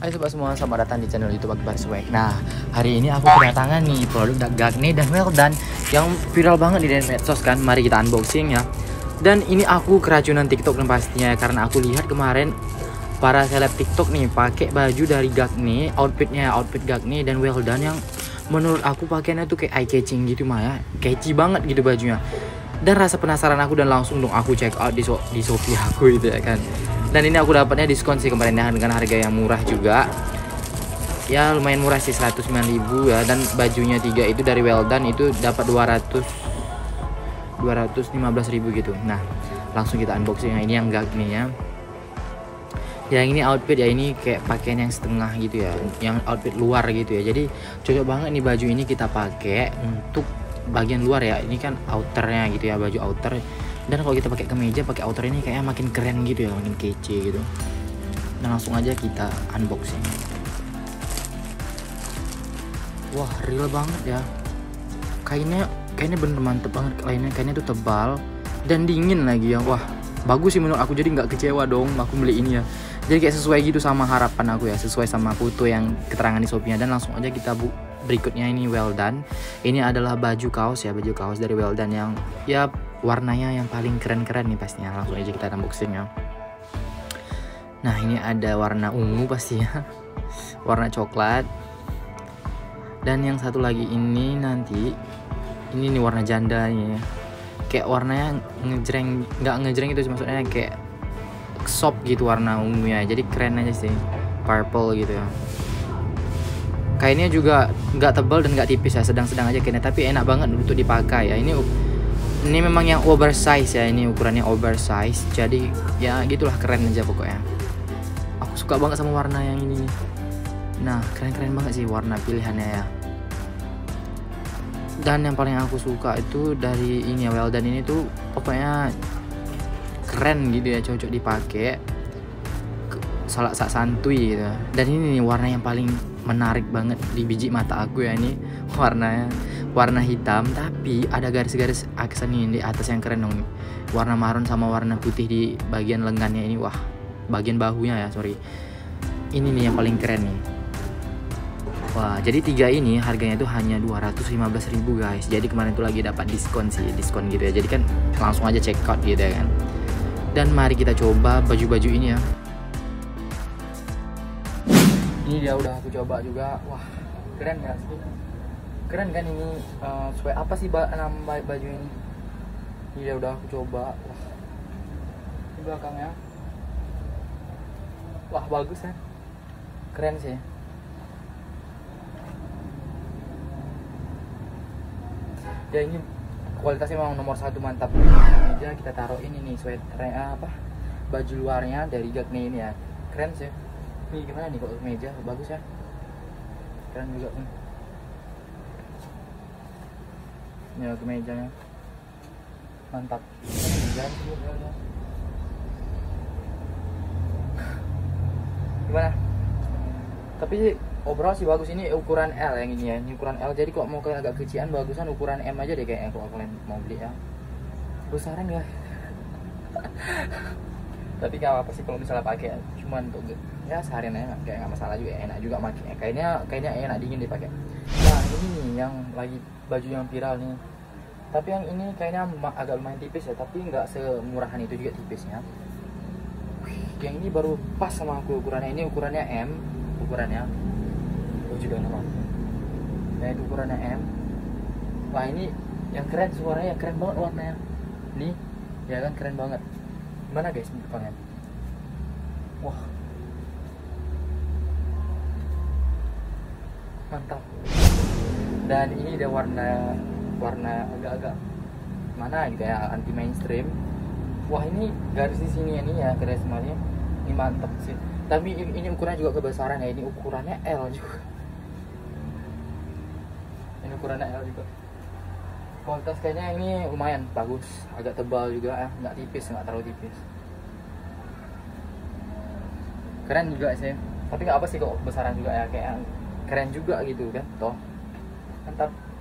Hai sobat semua, selamat datang di channel YouTube Akbar Swag. Nah, hari ini aku kedatangan nih produk Gagne dan Weldan yang viral banget di medsos kan. Mari kita unboxing ya. Dan ini aku keracunan TikTok dan pastinya karena aku lihat kemarin para seleb TikTok nih pakai baju dari Gagne, outfit Gagne dan Weldan yang menurut aku pakaiannya tuh kayak eye catching gitu mah ya. Catchy banget gitu bajunya. Dan rasa penasaran aku dan langsung dong aku check out di Shopee aku gitu ya kan. Dan ini aku dapatnya diskon sih kemarin dengan harga yang murah juga. Ya lumayan murah sih 109.000 ya. Dan bajunya 3 itu dari Weldan itu dapat 215.000 gitu. Nah langsung kita unboxing. Nah, ini yang Gagne ya. Yang ini outfit ya, ini kayak pakaian yang setengah gitu ya, yang outfit luar gitu ya. Jadi cocok banget nih baju ini kita pakai untuk bagian luar ya. Ini kan outernya gitu ya, baju outer. Dan kalau kita pakai kemeja pakai outer ini kayaknya makin keren gitu ya, makin kece gitu. Nah langsung aja kita unboxing. Wah real banget ya, kainnya bener mantep banget. Kainnya tuh tebal dan dingin lagi ya. Wah bagus sih menurut aku, jadi nggak kecewa dong aku beli ini ya. Jadi kayak sesuai gitu sama harapan aku ya, sesuai sama foto yang keterangan di Shopee-nya. Dan langsung aja kita berikutnya ini Weldan. Ini adalah baju kaos ya, baju kaos dari Weldan yang ya warnanya yang paling keren-keren nih pastinya. Langsung aja kita unboxing ya. Nah ini ada warna ungu pastinya, warna coklat. Dan yang satu lagi ini nanti ini nih warna janda nih, kayak warnanya ngejreng, nggak ngejreng itu maksudnya kayak soft gitu warna ungunya. Jadi keren aja sih, purple gitu ya. Kainnya juga nggak tebal dan nggak tipis ya, sedang-sedang aja kainnya, tapi enak banget untuk dipakai ya. Ini memang yang oversize ya, ini ukurannya oversize. Jadi ya gitulah, keren aja pokoknya. Aku suka banget sama warna yang ini nih. Nah keren-keren banget sih warna pilihannya ya. Dan yang paling aku suka itu dari ini ya, Weldan ini tuh pokoknya keren gitu ya, cocok dipakai salah santuy gitu. Dan ini nih warna yang paling menarik banget di biji mata aku ya, ini warna hitam tapi ada garis-garis aksen ini di atas yang keren dong. Warna marun sama warna putih di bagian lengannya ini. Wah bagian bahunya ya, sorry. Ini nih yang paling keren nih. Wah jadi 3 ini harganya itu hanya 215.000 guys. Jadi kemarin tuh lagi dapat diskon gitu ya. Jadi kan langsung aja check out gitu ya kan. Dan mari kita coba baju-baju ini ya. Ini dia udah aku coba juga. Wah keren ya sih, keren kan ini. Sesuai apa sih nama baju ini. Ini dia udah aku coba. Wah di belakangnya, wah bagus ya, keren sih. Ya ini kualitasnya memang nomor 1 mantap. Meja kita taruh ini nih, sweater baju luarnya dari Gagne ini ya, keren sih. Ini gimana nih kalau meja, bagus ya, keren juga nih. Ya kemejanya mantap. Gimana? Tapi overall sih bagus. Ini ukuran L yang ini ya, ini ukuran L. Jadi kok mau agak kecian bagusan ukuran M aja deh kayaknya kalau kalian mau beli ya. Besaran ya. Tapi nggak apa sih kalau misalnya pakai, cuman untuk ya seharian aja kayak nggak masalah juga, enak juga makanya. Kayaknya enak dingin dipakai. Nah ini nih yang lagi baju yang viral nih. Tapi yang ini kayaknya agak lumayan tipis ya, tapi nggak semurahan itu juga tipisnya. Yang ini baru pas sama aku ukurannya. Ini ukurannya M, ukurannya. Oh juga nama. Nah itu ukurannya M. Wah ini yang keren, suaranya keren banget warnanya. Nih, ya kan keren banget. Gimana guys menurut kalian? Wah mantap. Dan ini ada warna agak-agak mana gitu ya, anti mainstream. Wah ini garis di sini ini ya, garis semuanya ini mantap sih. Tapi ini ukurannya juga kebesaran ya, ini ukurannya L juga. Ini ukurannya L juga. Kualitas kayaknya ini lumayan bagus, agak tebal juga ya, nggak tipis, nggak terlalu tipis. Keren juga sih. Tapi nggak apa sih kok besaran juga ya, kayak keren juga gitu kan, toh mantap.